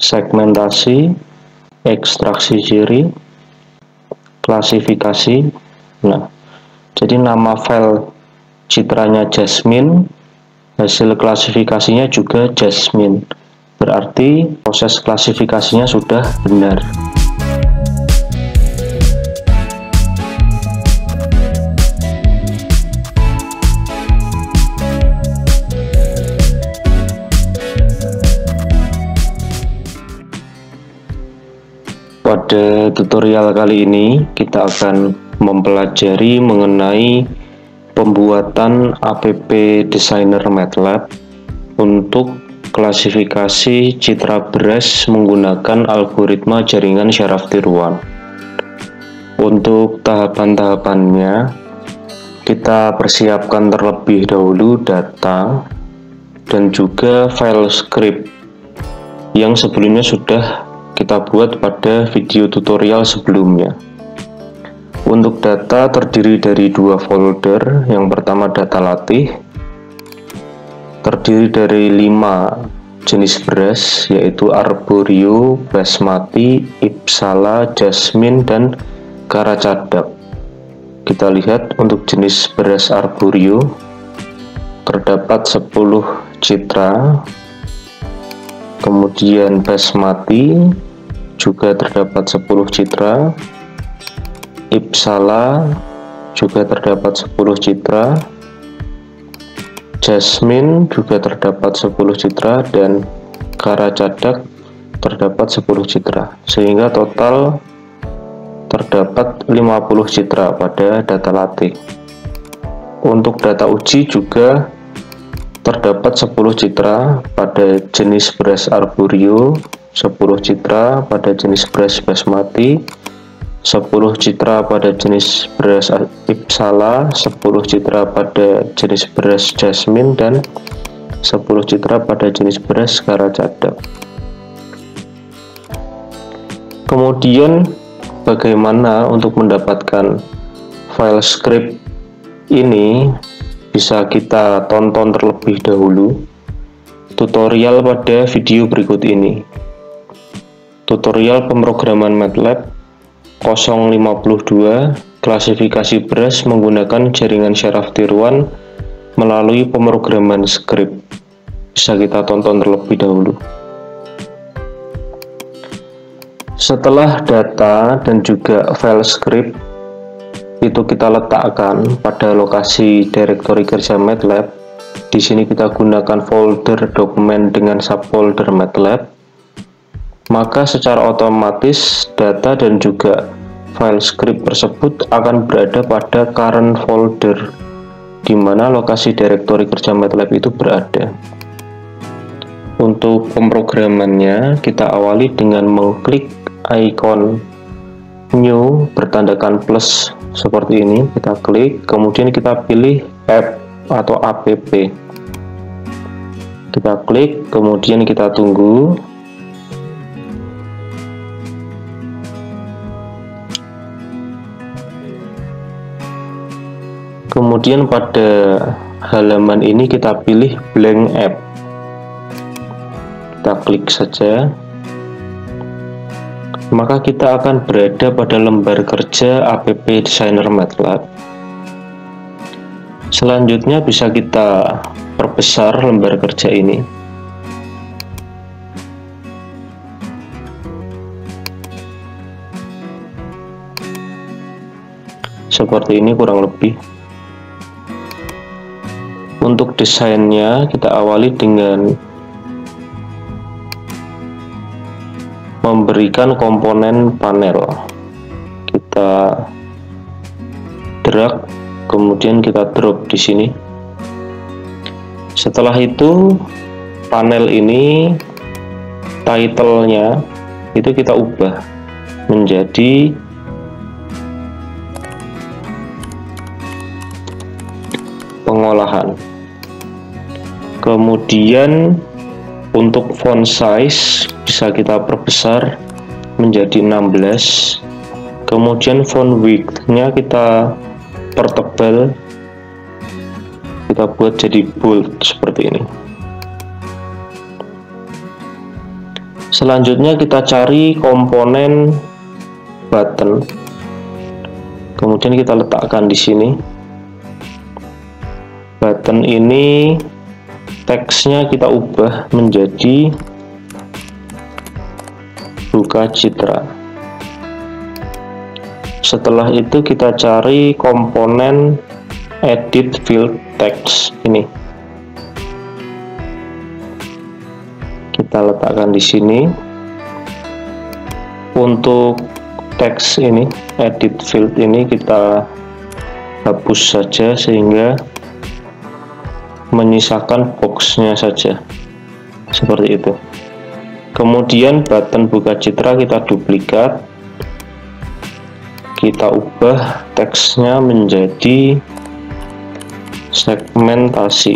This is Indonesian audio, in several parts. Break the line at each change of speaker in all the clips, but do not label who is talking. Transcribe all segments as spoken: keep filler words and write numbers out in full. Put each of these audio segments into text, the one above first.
segmentasi, ekstraksi ciri, klasifikasi. Nah, jadi nama file citranya Jasmine, hasil klasifikasinya juga Jasmine. Berarti proses klasifikasinya sudah benar. Pada tutorial kali ini kita akan mempelajari mengenai pembuatan app designer MATLAB untuk klasifikasi citra beras menggunakan algoritma jaringan syaraf tiruan. Untuk tahapan-tahapannya, kita persiapkan terlebih dahulu data dan juga file script yang sebelumnya sudah kita buat pada video tutorial sebelumnya. Untuk data terdiri dari dua folder. Yang pertama data latih, terdiri dari lima jenis beras, yaitu Arborio, Basmati, Ipsala, Jasmine, dan Karacadak. Kita lihat untuk jenis beras Arborio terdapat sepuluh citra, kemudian Basmati juga terdapat sepuluh citra, Ipsala juga terdapat sepuluh citra, Jasmine juga terdapat sepuluh citra, dan Karacadak terdapat sepuluh citra, sehingga total terdapat lima puluh citra pada data latih. Untuk data uji juga terdapat sepuluh citra pada jenis beras Arborio, sepuluh citra pada jenis beras Basmati, sepuluh citra pada jenis beras Ipsala, sepuluh citra pada jenis beras Jasmine, dan sepuluh citra pada jenis beras Karacadak. Kemudian bagaimana untuk mendapatkan file script ini? Bisa kita tonton terlebih dahulu tutorial pada video berikut ini. Tutorial pemrograman MATLAB nol lima dua, klasifikasi beras menggunakan jaringan syaraf tiruan melalui pemrograman script. Bisa kita tonton terlebih dahulu. Setelah data dan juga file script itu kita letakkan pada lokasi direktori kerja MATLAB. Di sini kita gunakan folder dokumen dengan subfolder MATLAB. Maka secara otomatis data dan juga file script tersebut akan berada pada current folder, di mana lokasi direktori kerja MATLAB itu berada. Untuk pemrogramannya, kita awali dengan mengklik icon new bertandakan plus seperti ini. Kita klik, kemudian kita pilih app atau app. Kita klik, kemudian kita tunggu. Kemudian pada halaman ini kita pilih blank app. Kita klik saja. Maka kita akan berada pada lembar kerja app designer MATLAB. Selanjutnya bisa kita perbesar lembar kerja ini. Seperti ini kurang lebih. Untuk desainnya kita awali dengan memberikan komponen panel. Kita drag, kemudian kita drop di sini. Setelah itu panel ini title-nya itu kita ubah menjadi pengolahan. Kemudian untuk font size bisa kita perbesar menjadi enam belas. Kemudian font width-nya kita pertebal, kita buat jadi bold seperti ini. Selanjutnya kita cari komponen button, kemudian kita letakkan di sini. Button ini teksnya kita ubah menjadi buka citra. Setelah itu kita cari komponen edit field text ini. Kita letakkan di sini. Untuk teks ini, edit field ini kita hapus saja sehingga menyisakan boxnya saja, seperti itu. Kemudian button buka citra kita duplikat, kita ubah teksnya menjadi segmentasi.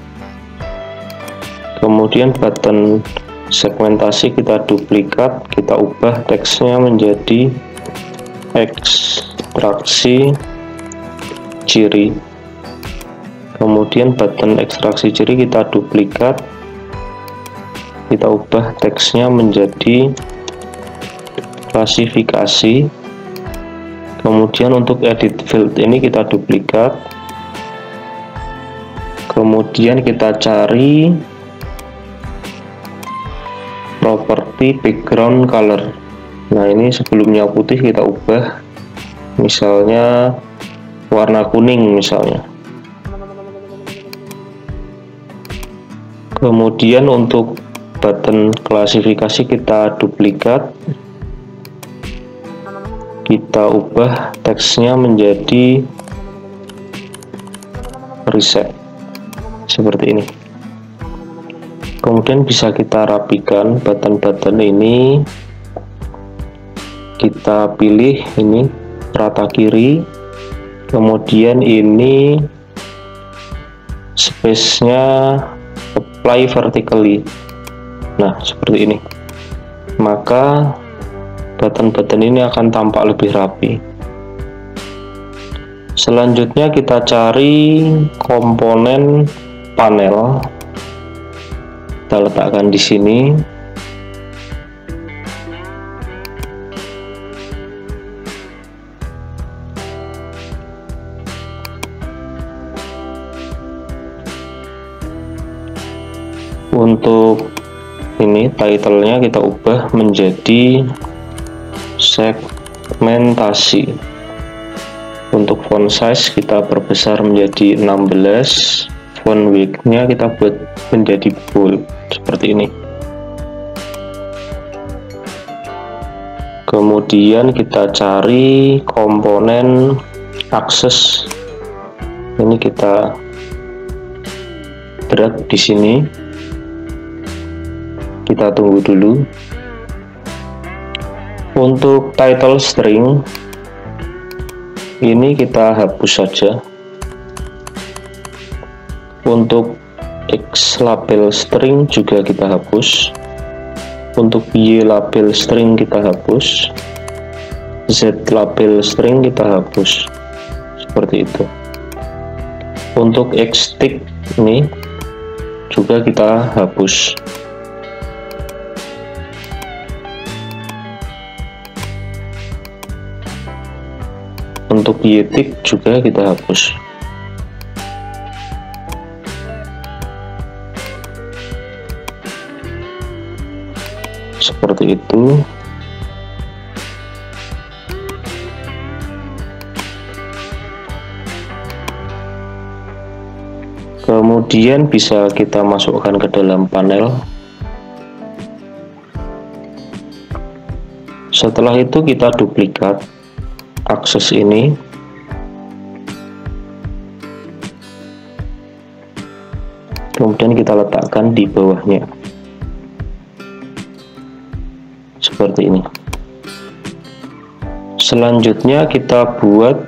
Kemudian button segmentasi kita duplikat, kita ubah teksnya menjadi ekstraksi ciri. Kemudian button ekstraksi ciri kita duplikat, kita ubah teksnya menjadi klasifikasi. Kemudian untuk edit field ini kita duplikat, kemudian kita cari properti background color. Nah, ini sebelumnya putih kita ubah misalnya warna kuning misalnya. Kemudian untuk button klasifikasi kita duplikat, kita ubah teksnya menjadi reset, seperti ini. Kemudian bisa kita rapikan button-button ini, kita pilih ini rata kiri, kemudian ini space-nya apply vertically. Nah, seperti ini. Maka button-button ini akan tampak lebih rapi. Selanjutnya kita cari komponen panel. Kita letakkan di sini. Untuk ini title-nya kita ubah menjadi segmentasi. Untuk font size kita perbesar menjadi enam belas. Font width-nya kita buat menjadi bold, seperti ini. Kemudian kita cari komponen akses. Ini kita drag di sini. Kita tunggu dulu. Untuk title string ini kita hapus saja. Untuk X label string juga kita hapus. Untuk Y label string kita hapus. Z label string kita hapus. Seperti itu. Untuk X tick ini juga kita hapus. Untuk Y tick juga kita hapus. Seperti itu. Kemudian bisa kita masukkan ke dalam panel. Setelah itu kita duplikat akses ini. Kemudian kita letakkan di bawahnya. Seperti ini. Selanjutnya kita buat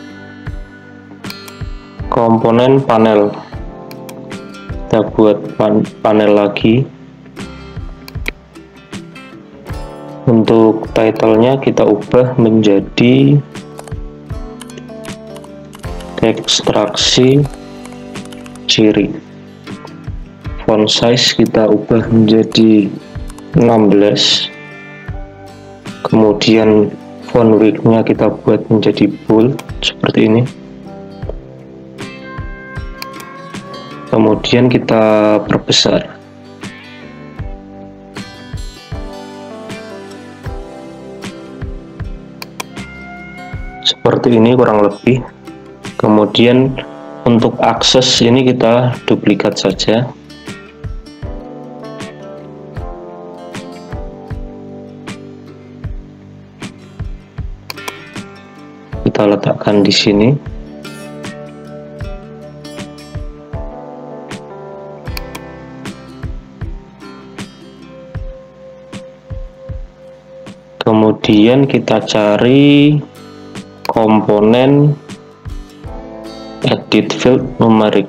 komponen panel. Kita buat pan panel lagi. Untuk title-nya kita ubah menjadi ekstraksi ciri. Font size kita ubah menjadi enam belas. Kemudian font width-nya kita buat menjadi bold seperti ini. Kemudian kita perbesar. Seperti ini kurang lebih. Kemudian untuk akses ini kita duplikat saja. Kita letakkan di sini. Kemudian kita cari komponen edit field numeric.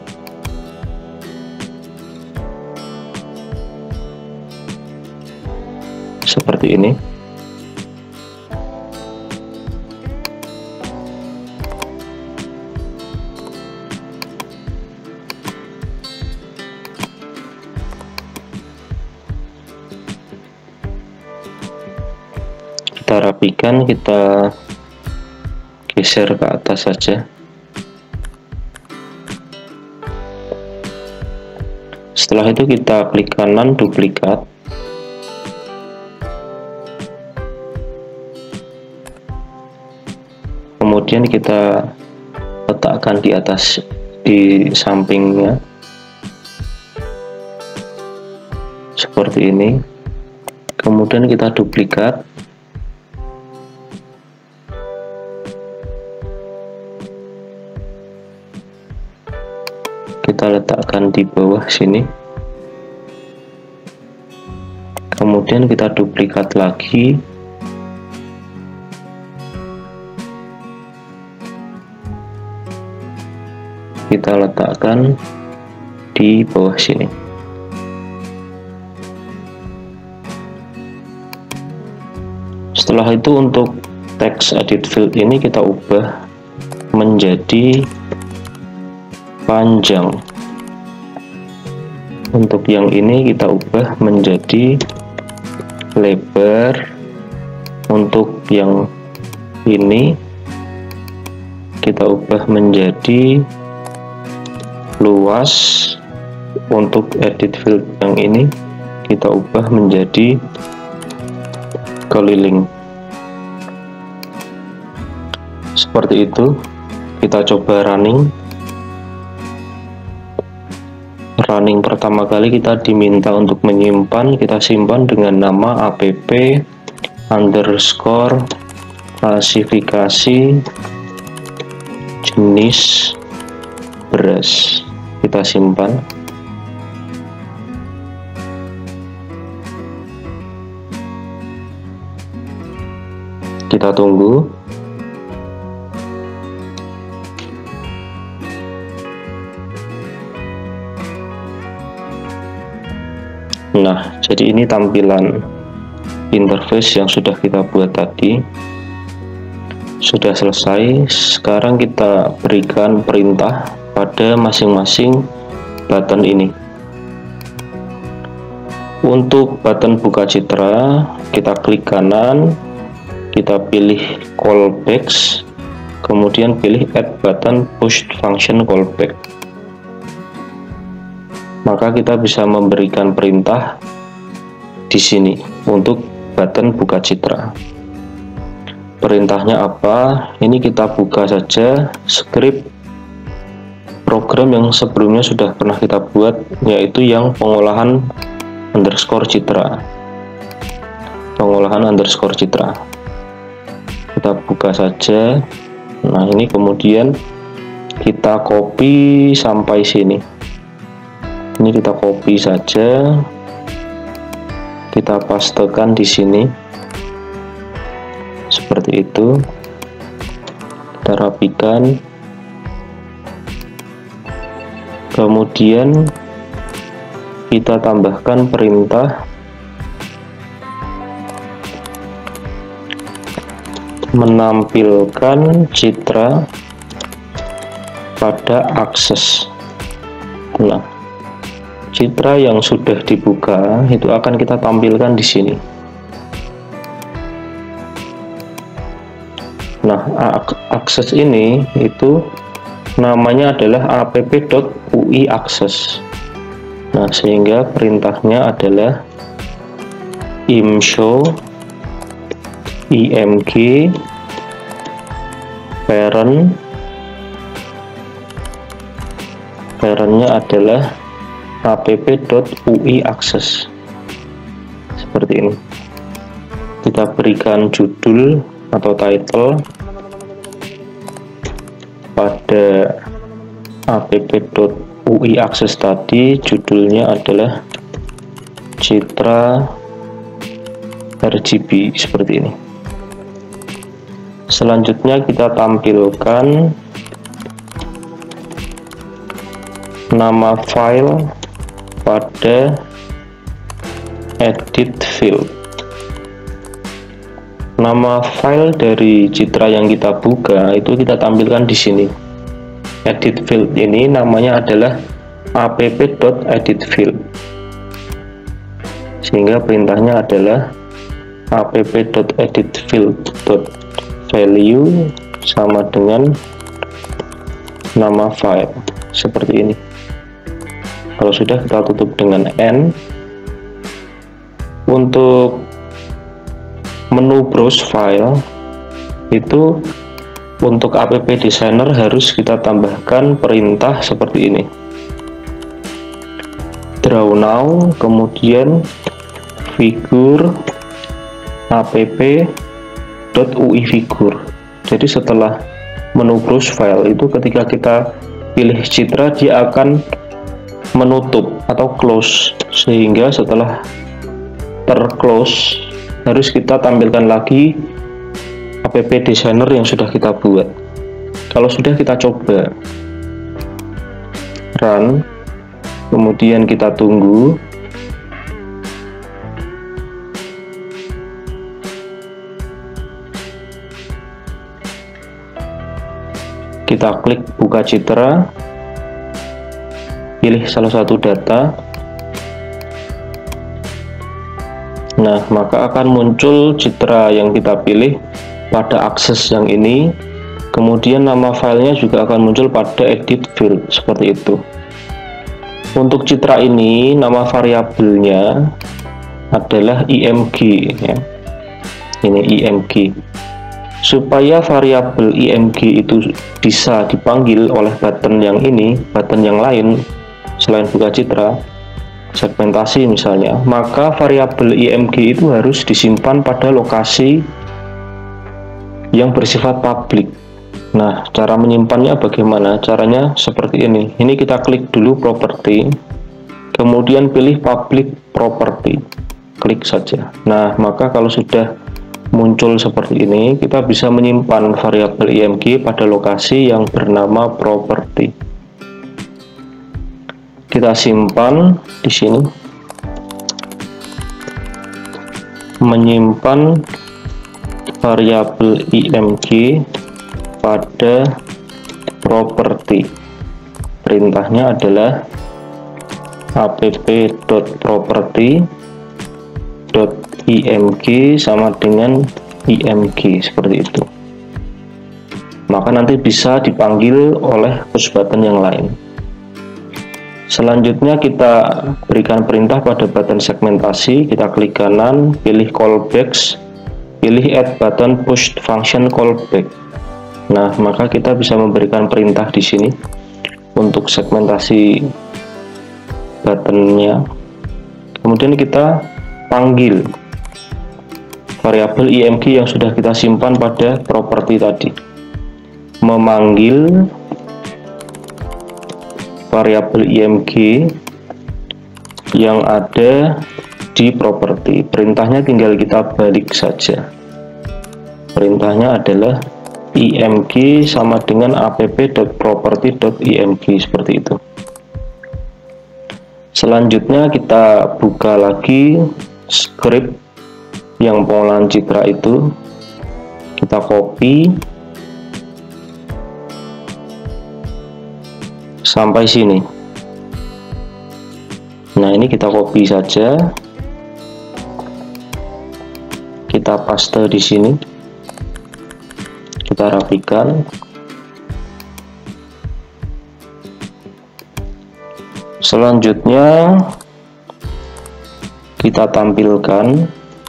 Seperti ini. Kita rapikan, kita geser ke atas saja. Setelah itu kita klik kanan, duplikat. Kemudian kita letakkan di atas, di sampingnya. Seperti ini. Kemudian kita duplikat. Kita letakkan di bawah sini. Kemudian kita duplikat lagi. Kita letakkan di bawah sini. Setelah itu untuk text edit field ini kita ubah menjadi panjang. Untuk yang ini kita ubah menjadi lebar. Untuk yang ini kita ubah menjadi luas. Untuk edit field yang ini kita ubah menjadi keliling. Seperti itu. Kita coba running. Running pertama kali kita diminta untuk menyimpan, kita simpan dengan nama app underscore klasifikasi jenis beras. Kita simpan. Kita tunggu. Nah, jadi ini tampilan interface yang sudah kita buat tadi. Sudah selesai. Sekarang kita berikan perintah pada masing-masing button ini. Untuk button buka citra, kita klik kanan, kita pilih callbacks, kemudian pilih add button push function callback. Maka kita bisa memberikan perintah di sini untuk button buka citra. Perintahnya apa? Ini kita buka saja script program yang sebelumnya sudah pernah kita buat, yaitu yang pengolahan underscore citra. Pengolahan underscore citra. Kita buka saja. Nah, ini kemudian kita copy sampai sini. Ini kita copy saja, kita pastekan di sini seperti itu. Kita rapikan, kemudian kita tambahkan perintah menampilkan citra pada akses. Nah, citra yang sudah dibuka itu akan kita tampilkan di sini. Nah, akses ini itu namanya adalah app.ui_access. Nah, sehingga perintahnya adalah imshow img parent parentnya adalah app.ui_access. Seperti ini. Kita berikan judul atau title pada app.ui_access tadi. Judulnya adalah citra R G B seperti ini. Selanjutnya kita tampilkan nama file pada edit field. Nama file dari citra yang kita buka itu kita tampilkan di sini. Edit field ini namanya adalah app.editField. Sehingga perintahnya adalah app.editField.value sama dengan nama file seperti ini. Kalau sudah, kita tutup dengan N. Untuk menu browse file itu untuk app designer harus kita tambahkan perintah seperti ini. Draw now, kemudian figure app.uifigure. Jadi setelah menu browse file itu ketika kita pilih citra, dia akan menutup atau close, sehingga setelah terclose harus kita tampilkan lagi app designer yang sudah kita buat. Kalau sudah, kita coba run, kemudian kita tunggu. Kita klik buka citra, pilih salah satu data. Nah, maka akan muncul citra yang kita pilih pada akses yang ini. Kemudian nama filenya juga akan muncul pada edit field seperti itu. Untuk citra ini nama variabelnya adalah img ya. Ini img. Supaya variabel img itu bisa dipanggil oleh button yang ini, button yang lain selain buka citra, segmentasi misalnya, maka variabel img itu harus disimpan pada lokasi yang bersifat publik. Nah, cara menyimpannya bagaimana? Caranya seperti ini. Ini kita klik dulu property, kemudian pilih public property, klik saja. Nah, maka kalau sudah muncul seperti ini, kita bisa menyimpan variabel img pada lokasi yang bernama property. Kita simpan di sini, menyimpan variabel img pada property. Perintahnya adalah app.property.img sama dengan img seperti itu. Maka nanti bisa dipanggil oleh push button yang lain. Selanjutnya kita berikan perintah pada button segmentasi. Kita klik kanan, pilih callbacks, pilih add button push function callback. Nah, maka kita bisa memberikan perintah di sini untuk segmentasi buttonnya. Kemudian kita panggil variabel img yang sudah kita simpan pada property tadi, memanggil variabel img yang ada di property. Perintahnya tinggal kita balik saja. Perintahnya adalah img sama dengan app.property.img seperti itu. Selanjutnya kita buka lagi script yang pengolahan citra itu. Kita copy sampai sini. Nah, ini kita copy saja, kita paste di sini, kita rapikan. Selanjutnya kita tampilkan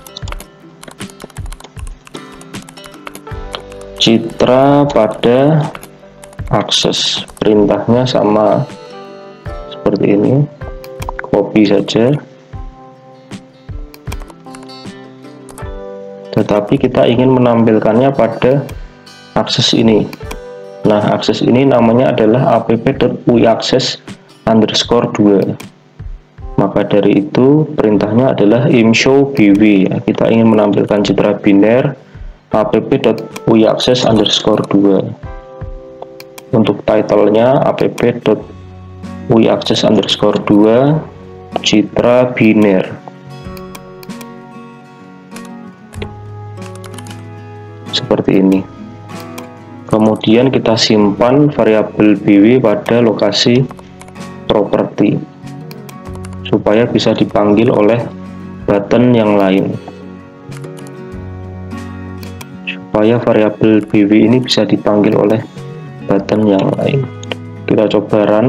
citra pada akses. Perintahnya sama seperti ini, copy saja, tetapi kita ingin menampilkannya pada akses ini. Nah, akses ini namanya adalah app.uiaccess underscore dua. Maka dari itu perintahnya adalah imshow bw. Kita ingin menampilkan citra biner app.uiaccess underscore dua. Untuk titlenya app.uiaccess underscore dua citra biner. Seperti ini. Kemudian kita simpan variabel bw pada lokasi properti supaya bisa dipanggil oleh button yang lain. Supaya variabel bw ini bisa dipanggil oleh button yang lain. Kita coba run.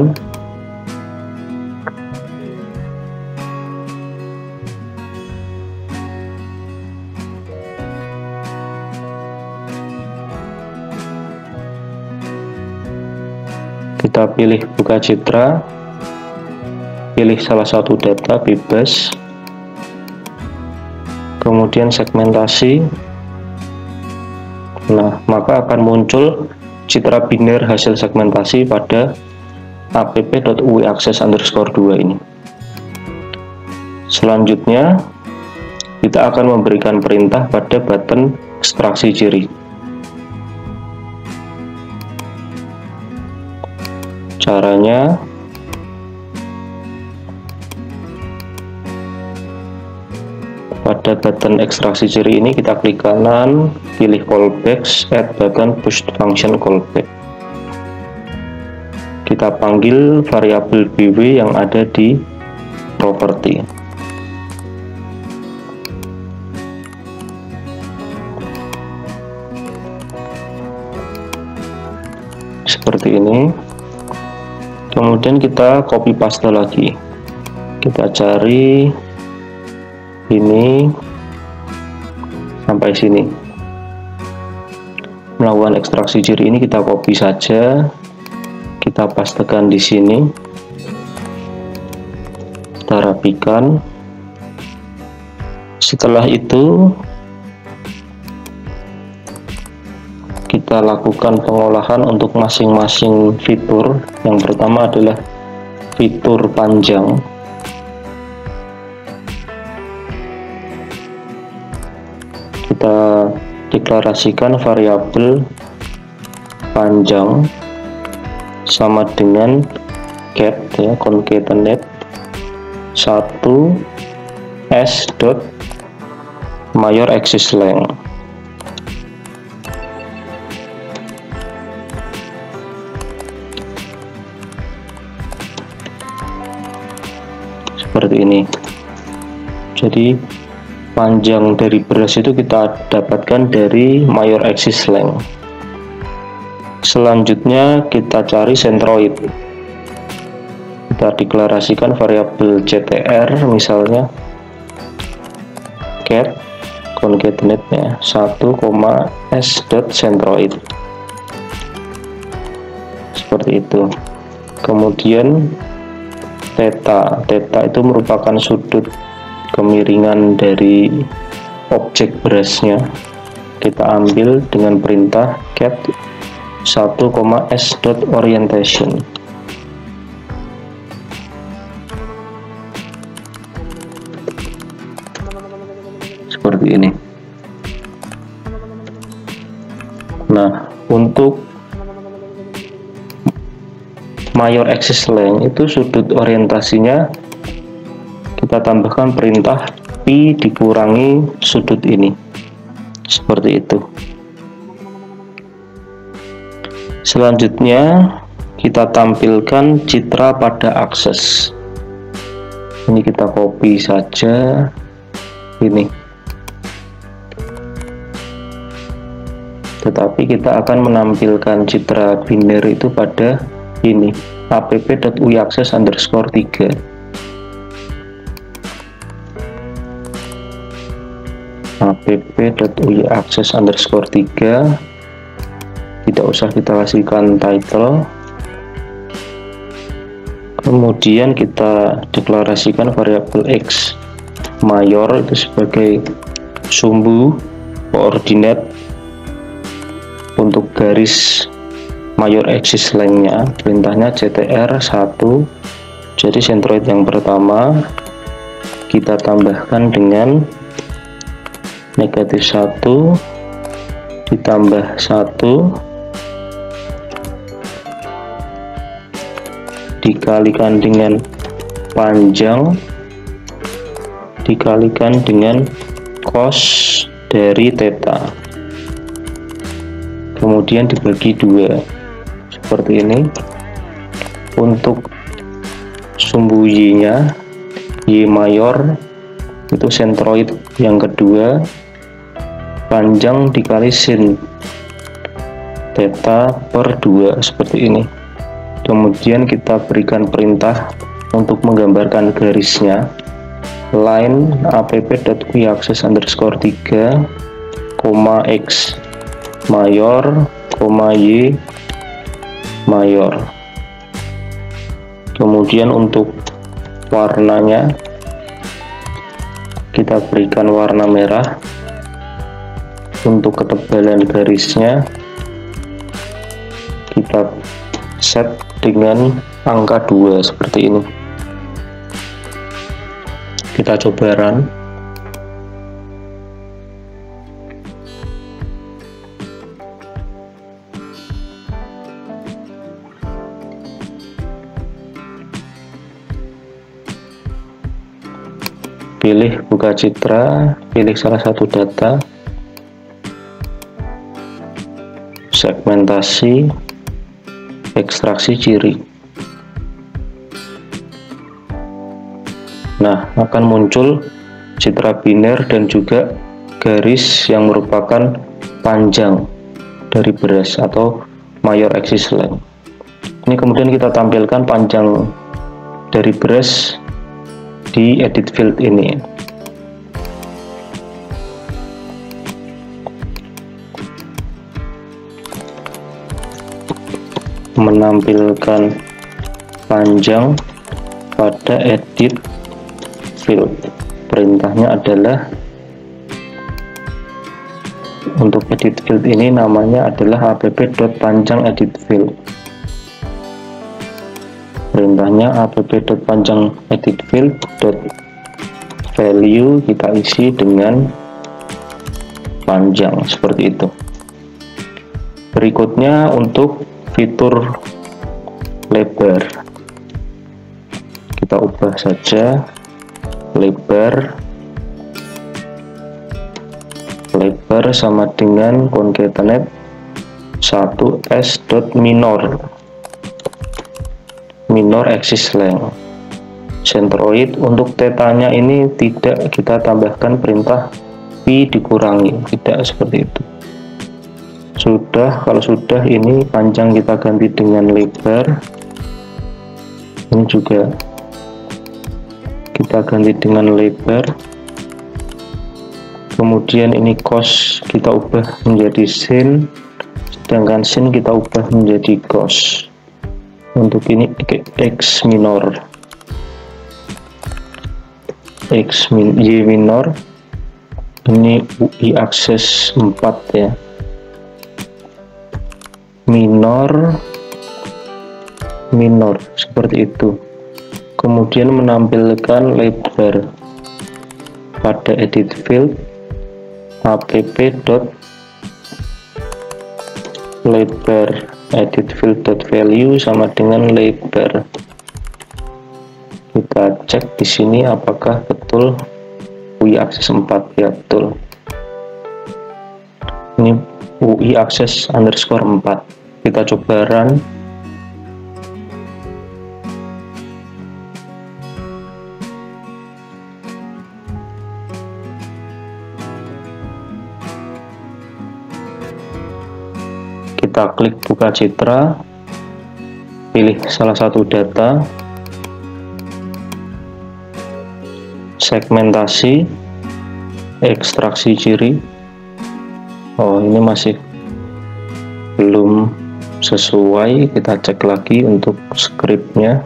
Kita pilih buka citra, pilih salah satu data bebas, kemudian segmentasi. Nah, maka akan muncul citra biner hasil segmentasi pada app.uiaccess underscore dua ini. Selanjutnya kita akan memberikan perintah pada button ekstraksi ciri. Caranya pada button ekstraksi ciri ini kita klik kanan, pilih callback, add button push function callback. Kita panggil variabel bw yang ada di property. Seperti ini. Kemudian kita copy paste lagi. Kita cari ini sampai sini. Melakukan ekstraksi ciri ini kita copy saja, kita pastekan di sini, kita rapikan. Setelah itu kita lakukan pengolahan untuk masing-masing fitur. Yang pertama adalah fitur panjang. Kita deklarasikan variabel panjang sama dengan get ya, concatenate satu s dot mayor axis length. Seperti ini. Jadi panjang dari beras itu kita dapatkan dari mayor axis length. Selanjutnya kita cari centroid. Kita deklarasikan variabel ctr, misalnya get concatenate nya satu, s dot centroid. Seperti itu. Kemudian theta, theta itu merupakan sudut kemiringan dari objek berasnya. Kita ambil dengan perintah get satu, s dot orientation. Seperti ini. Nah, untuk mayor axis length itu sudut orientasinya kita tambahkan perintah pi dikurangi sudut ini, seperti itu. Selanjutnya kita tampilkan citra pada akses. Ini kita copy saja ini, tetapi kita akan menampilkan citra biner itu pada ini app.uiaccess underscore tiga. app.uiaccess underscore tiga, tidak usah kita kasihkan title, kemudian kita deklarasikan variabel x mayor itu sebagai sumbu koordinat untuk garis mayor axis length-nya. Perintahnya ctr satu, jadi centroid yang pertama kita tambahkan dengan negatif satu ditambah satu dikalikan dengan panjang dikalikan dengan cos dari theta, kemudian dibagi dua seperti ini. Untuk sumbu y nya, y mayor itu centroid yang kedua, panjang dikali sin theta per dua seperti ini. Kemudian kita berikan perintah untuk menggambarkan garisnya, line app.uiaccess underscore tiga, koma x mayor, koma y mayor. Kemudian untuk warnanya kita berikan warna merah. Untuk ketebalan garisnya kita set dengan angka dua seperti ini. Kita coba run. Pilih buka citra, pilih salah satu data, segmentasi, ekstraksi ciri. Nah, akan muncul citra biner dan juga garis yang merupakan panjang dari beras atau mayor axis length. Ini kemudian kita tampilkan panjang dari beras di edit field ini. Menampilkan panjang pada edit field. Perintahnya adalah untuk edit field ini namanya adalah app.panjang edit field. Perintahnya app.panjang edit field dot value kita isi dengan panjang seperti itu. Berikutnya untuk fitur lebar, kita ubah saja lebar lebar sama dengan concatenate satu s dot minor minor axis length centroid. Untuk tetanya ini tidak kita tambahkan perintah pi dikurangi, tidak seperti itu. Sudah, kalau sudah ini panjang kita ganti dengan lebar, ini juga kita ganti dengan lebar. Kemudian ini cos kita ubah menjadi sin, sedangkan sin kita ubah menjadi cos. Untuk ini x minor, x min y minor, ini uiaccess empat ya, minor minor seperti itu. Kemudian menampilkan lebar pada edit field app.lebar edit field dot value sama dengan lebar. Kita cek di sini apakah betul uiaccess empat, ya betul. Ini uiaccess underscore empat. Kita coba run. kita klik buka citra, pilih salah satu data, segmentasi, ekstraksi ciri. Oh, ini masih belum sesuai, kita cek lagi untuk scriptnya.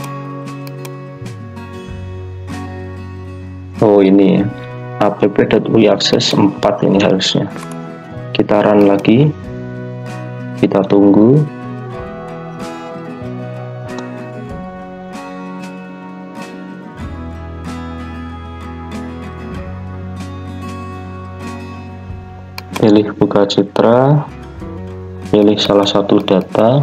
Oh, ini app.uiaccess empat ini harusnya. Kita run lagi, kita tunggu. Pilih buka citra, pilih salah satu data,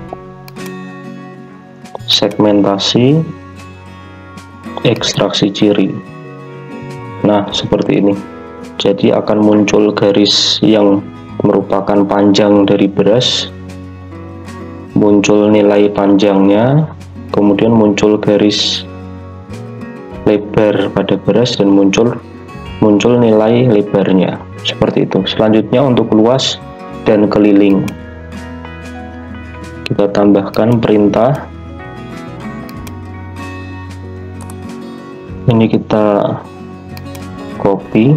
segmentasi, ekstraksi ciri. Nah, seperti ini. Jadi akan muncul garis yang merupakan panjang dari beras, muncul nilai panjangnya, kemudian muncul garis lebar pada beras dan muncul muncul nilai lebarnya. Seperti itu. Selanjutnya untuk luas dan keliling, kita tambahkan perintah. Ini kita copy,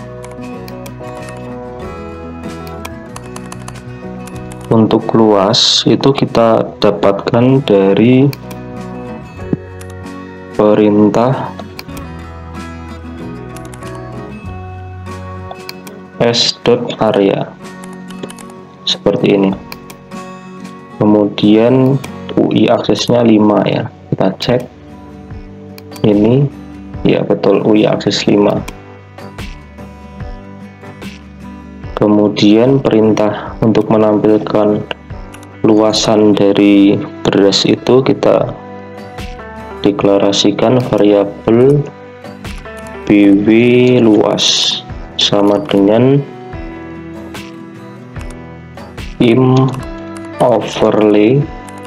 untuk luas itu kita dapatkan dari perintah s.area seperti ini. Kemudian U I aksesnya lima ya, kita cek ini ya, betul U I akses lima. Kemudian perintah untuk menampilkan luasan dari beras itu kita deklarasikan variabel bw luas sama dengan im overlay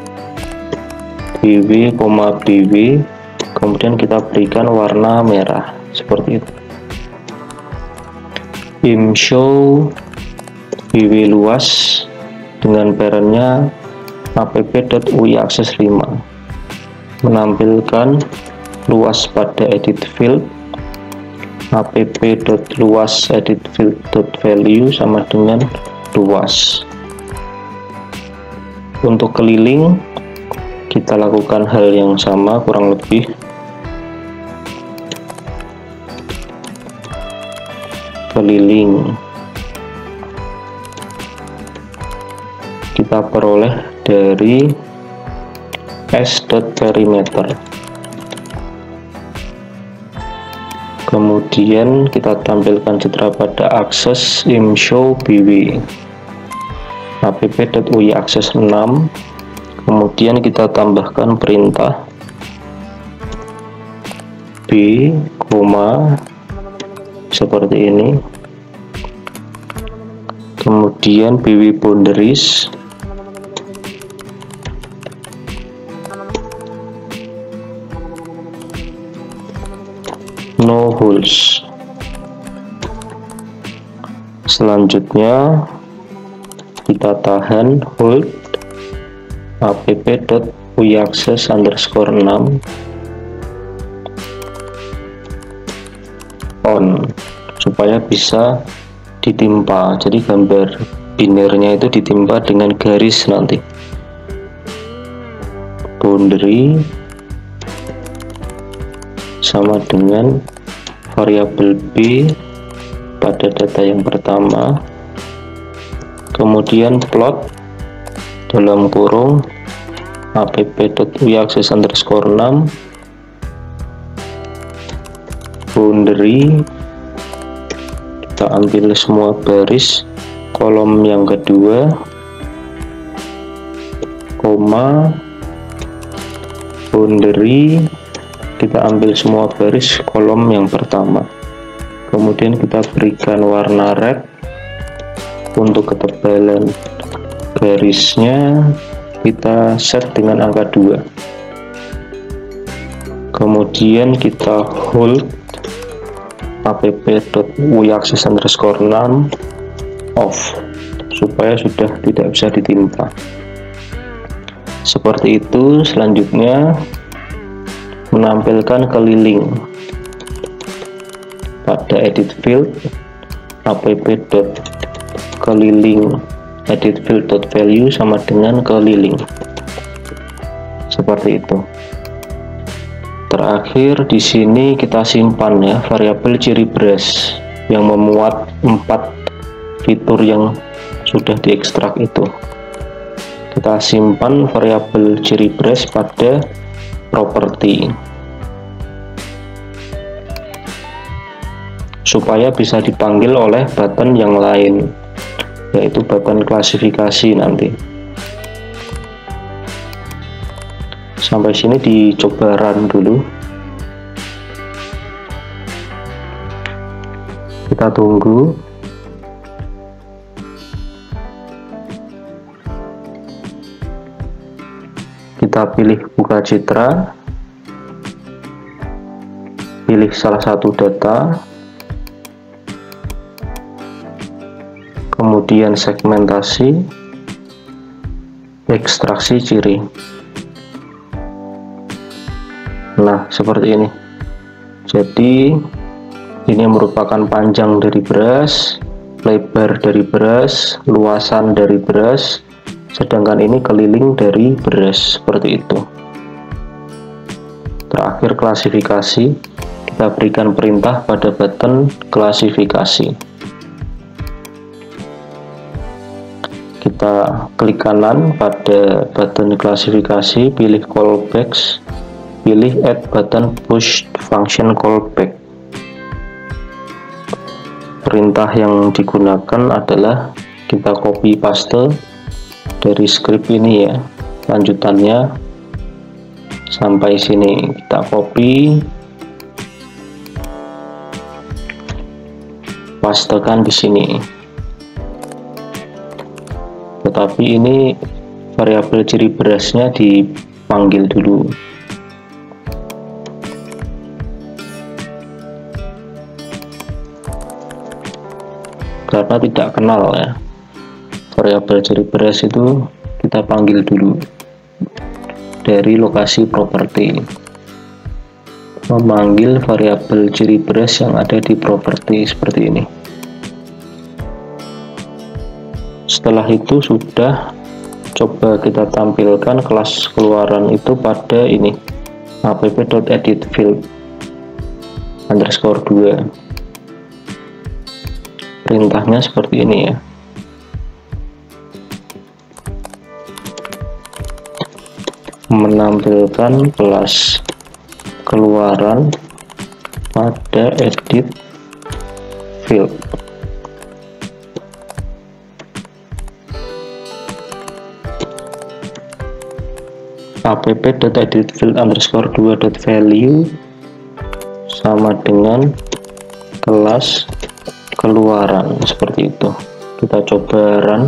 bw, bw, kemudian kita berikan warna merah seperti itu. Im show bw luas dengan parentnya app.uiaccess lima, menampilkan luas pada edit field app.luas edit field.value sama dengan luas. Untuk keliling kita lakukan hal yang sama kurang lebih. Keliling kita peroleh dari s.perimeter. Kemudian kita tampilkan citra pada akses imshow bw app.uiaccess enam. Kemudian kita tambahkan perintah b, seperti ini. Kemudian bw boundaries no holes. Selanjutnya kita tahan hold app.uiaccess underscore enam on supaya bisa ditimpa. Jadi gambar binernya itu ditimpa dengan garis nanti. Boundary sama dengan variabel b pada data yang pertama, kemudian plot dalam kurung app.uiaccess underscore enam boundary, kita ambil semua baris kolom yang kedua, koma, boundary, kita ambil semua baris kolom yang pertama. Kemudian kita berikan warna red. Untuk ketebalan garisnya kita set dengan angka dua. Kemudian kita hold app.uiaccess underscore enam off supaya sudah tidak bisa ditimpa. Seperti itu. Selanjutnya menampilkan keliling. Pada edit field, app.keliling edit field.value sama dengan keliling. Seperti itu. Terakhir di sini kita simpan ya variabel ciri brush yang memuat empat fitur yang sudah diekstrak itu. Kita simpan variabel ciri brush pada properti supaya bisa dipanggil oleh button yang lain, yaitu button klasifikasi nanti. Sampai sini dicoba run dulu. Kita tunggu. Kita pilih buka citra. Pilih salah satu data. Kemudian segmentasi, ekstraksi ciri. Nah, seperti ini. Jadi ini merupakan panjang dari brush, lebar dari brush, luasan dari brush, sedangkan ini keliling dari brush, seperti itu. Terakhir klasifikasi, kita berikan perintah pada button klasifikasi. Kita klik kanan pada button klasifikasi, pilih callbacks, pilih add button push function callback. Perintah yang digunakan adalah kita copy paste dari script ini ya, lanjutannya sampai sini kita copy, pastekan di sini. Tetapi ini variabel ciri brushnya dipanggil dulu. Karena tidak kenal ya, variabel ciri brush itu kita panggil dulu dari lokasi properti, memanggil variabel ciri brush yang ada di properti seperti ini. Setelah itu sudah, coba kita tampilkan kelas keluaran itu pada ini app.editField underscore dua. Perintahnya seperti ini ya. Menampilkan kelas keluaran pada edit field. app.editField underscore dua value sama dengan kelas keluaran, seperti itu. Kita coba run.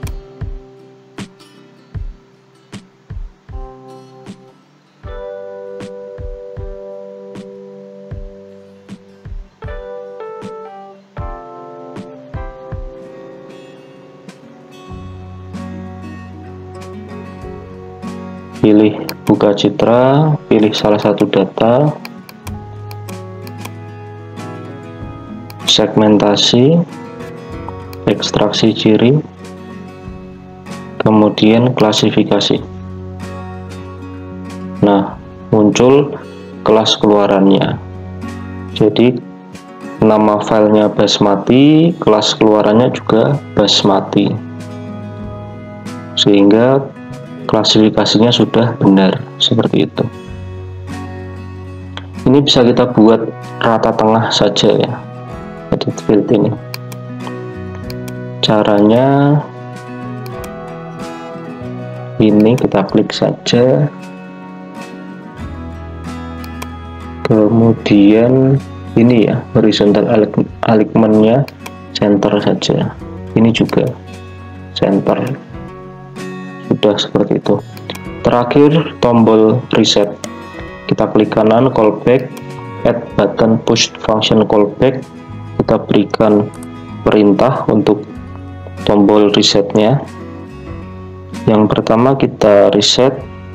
Pilih buka citra, pilih salah satu data, segmentasi, ekstraksi ciri, kemudian klasifikasi. Nah, muncul kelas keluarannya. Jadi nama filenya basmati, kelas keluarannya juga basmati, sehingga klasifikasinya sudah benar, seperti itu. Ini bisa kita buat rata tengah saja ya, edit field ini. Caranya ini, kita klik saja, kemudian ini ya, horizontal alignment-nya center saja. Ini juga center. Sudah seperti itu. Terakhir tombol reset, kita klik kanan, callback, add button push function callback. Kita berikan perintah untuk tombol resetnya. Yang pertama kita reset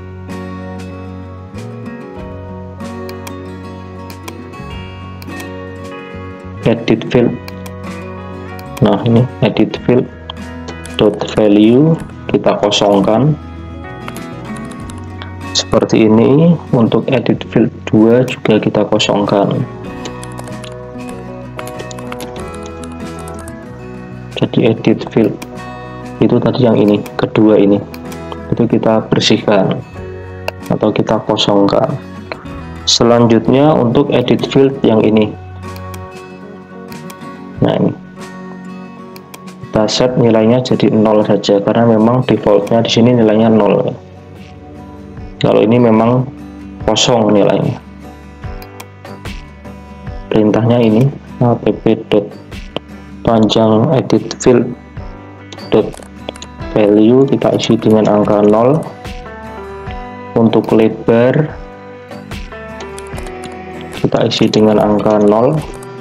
edit field. Nah, ini edit field dot value kita kosongkan seperti ini. Untuk edit field dua juga kita kosongkan. Jadi edit field itu tadi yang ini, kedua ini itu kita bersihkan atau kita kosongkan. Selanjutnya untuk edit field yang ini, nah ini kita set nilainya jadi nol saja karena memang defaultnya di sini nilainya nol. Kalau ini memang kosong nilainya. Perintahnya ini app dot panjang edit field dot value kita isi dengan angka nol. Untuk lebar kita isi dengan angka nol.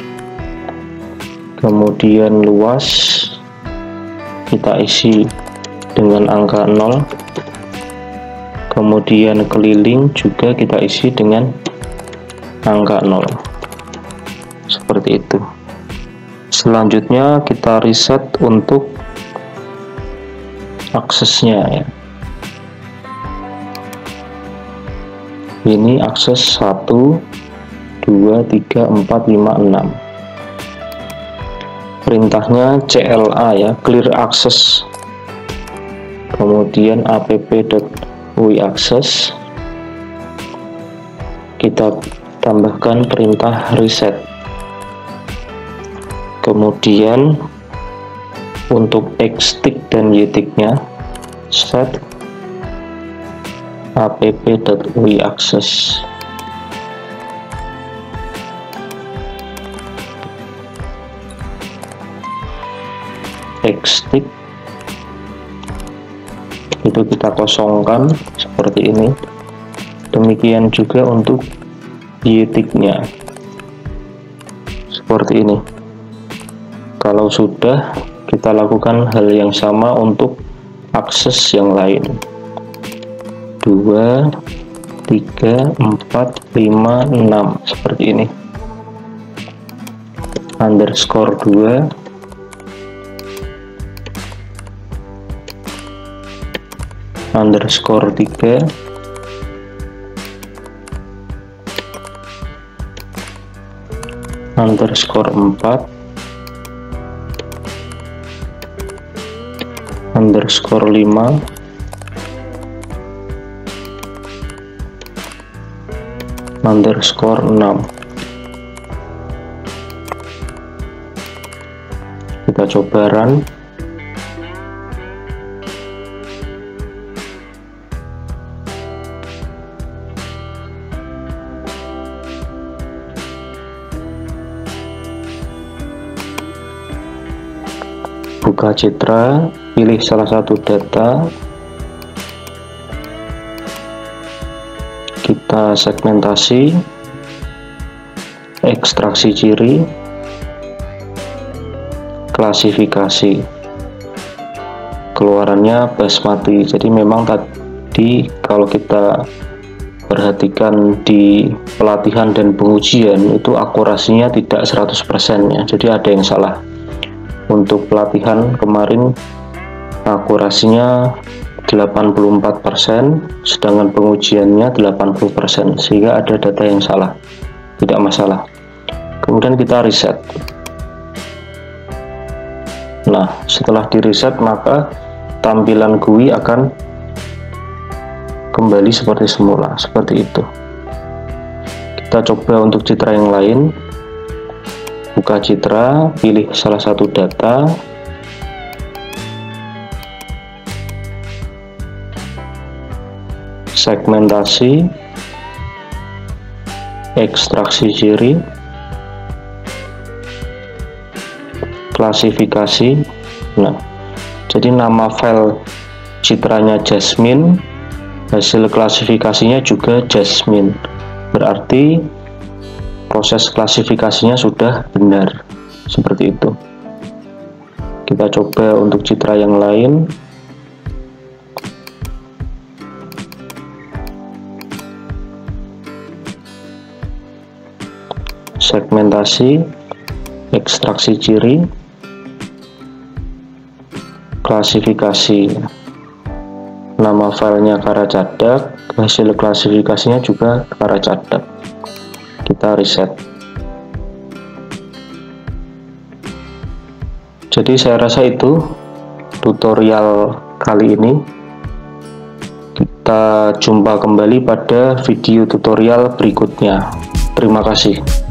Kemudian luas kita isi dengan angka nol. Kemudian keliling juga kita isi dengan angka nol. Seperti itu. Selanjutnya kita reset untuk aksesnya ya. Ini akses satu, dua, tiga, empat, lima, enam. Perintahnya C L A ya, clear access. Kemudian app.ui access. Kita tambahkan perintah reset. Kemudian untuk X-tick dan Y-tick-nya set app.ui access. X-tick itu kita kosongkan seperti ini. Demikian juga untuk Y-tick-nya seperti ini. Kalau sudah, kita lakukan hal yang sama untuk akses yang lain. Dua, tiga, empat, lima, enam seperti ini. Underscore dua, underscore tiga, underscore empat, underscore lima, underscore enam. Kita coba run. Buka citra, pilih salah satu data, kita segmentasi, ekstraksi ciri, klasifikasi. Keluarannya basmati. Jadi memang tadi kalau kita perhatikan di pelatihan dan pengujian itu akurasinya tidak seratus persen ya. Jadi ada yang salah. Untuk pelatihan kemarin akurasinya delapan puluh empat persen, sedangkan pengujiannya delapan puluh persen, sehingga ada data yang salah. Tidak masalah. Kemudian kita reset. Nah, setelah di reset maka tampilan G U I akan kembali seperti semula, seperti itu. Kita coba untuk citra yang lain. Buka citra, pilih salah satu data, segmentasi, ekstraksi ciri, klasifikasi. Nah, jadi nama file citranya Jasmine, hasil klasifikasinya juga Jasmine, berarti proses klasifikasinya sudah benar, seperti itu. Kita coba untuk citra yang lain. Segmentasi, ekstraksi ciri, klasifikasi. Nama filenya Karacadak, hasil klasifikasinya juga Karacadak. Kita reset. Jadi saya rasa itu tutorial kali ini. Kita jumpa kembali pada video tutorial berikutnya. Terima kasih.